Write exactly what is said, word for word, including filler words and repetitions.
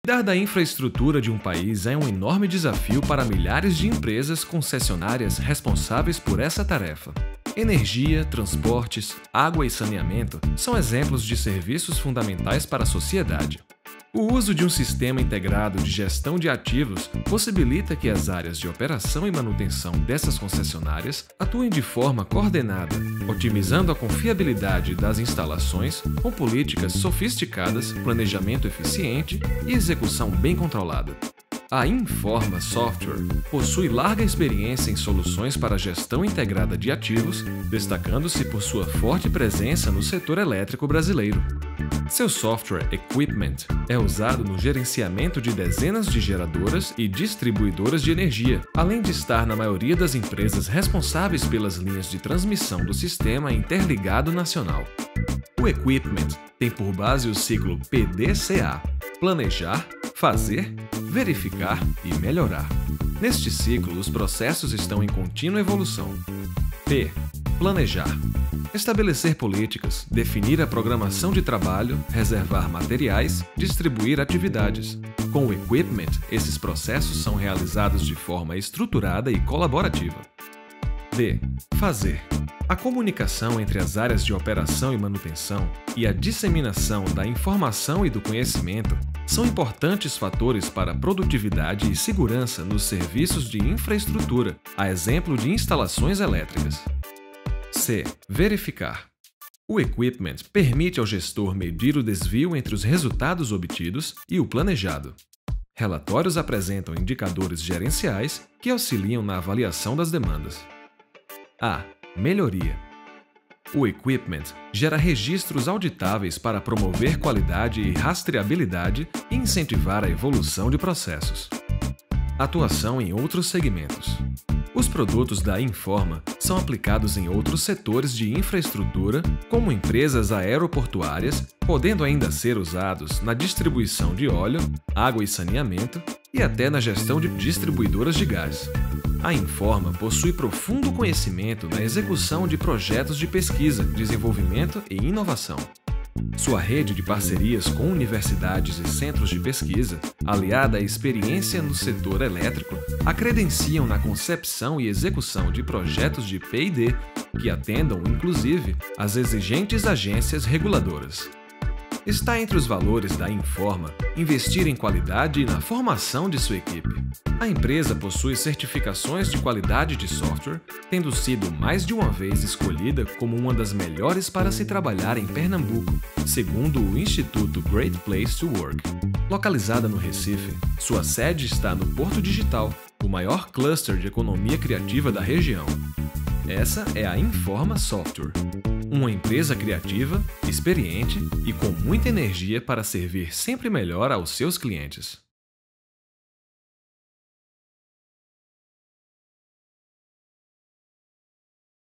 Cuidar da infraestrutura de um país é um enorme desafio para milhares de empresas concessionárias responsáveis por essa tarefa. Energia, transportes, água e saneamento são exemplos de serviços fundamentais para a sociedade. O uso de um sistema integrado de gestão de ativos possibilita que as áreas de operação e manutenção dessas concessionárias atuem de forma coordenada, otimizando a confiabilidade das instalações com políticas sofisticadas, planejamento eficiente e execução bem controlada. A Informa Software possui larga experiência em soluções para a gestão integrada de ativos, destacando-se por sua forte presença no setor elétrico brasileiro. Seu software Equipment é usado no gerenciamento de dezenas de geradoras e distribuidoras de energia, além de estar na maioria das empresas responsáveis pelas linhas de transmissão do Sistema Interligado Nacional. O Equipment tem por base o ciclo P D C A: planejar, fazer, verificar e melhorar. Neste ciclo, os processos estão em contínua evolução. P. Planejar. Estabelecer políticas, definir a programação de trabalho, reservar materiais, distribuir atividades. Com o Equipment, esses processos são realizados de forma estruturada e colaborativa. D. Fazer. A comunicação entre as áreas de operação e manutenção e a disseminação da informação e do conhecimento são importantes fatores para a produtividade e segurança nos serviços de infraestrutura, a exemplo de instalações elétricas. C. Verificar. O Equipment permite ao gestor medir o desvio entre os resultados obtidos e o planejado. Relatórios apresentam indicadores gerenciais que auxiliam na avaliação das demandas. A. Melhoria. O Equipment gera registros auditáveis para promover qualidade e rastreabilidade e incentivar a evolução de processos. Atuação em outros segmentos. Os produtos da Informa são aplicados em outros setores de infraestrutura, como empresas aeroportuárias, podendo ainda ser usados na distribuição de óleo, água e saneamento e até na gestão de distribuidoras de gás. A Informa possui profundo conhecimento na execução de projetos de pesquisa, desenvolvimento e inovação. Sua rede de parcerias com universidades e centros de pesquisa, aliada à experiência no setor elétrico, a credenciam na concepção e execução de projetos de P e D que atendam, inclusive, às exigentes agências reguladoras. Está entre os valores da Informa investir em qualidade e na formação de sua equipe. A empresa possui certificações de qualidade de software, tendo sido mais de uma vez escolhida como uma das melhores para se trabalhar em Pernambuco, segundo o Instituto Great Place to Work. Localizada no Recife, sua sede está no Porto Digital, o maior cluster de economia criativa da região. Essa é a Informa Software, uma empresa criativa, experiente e com muita energia para servir sempre melhor aos seus clientes.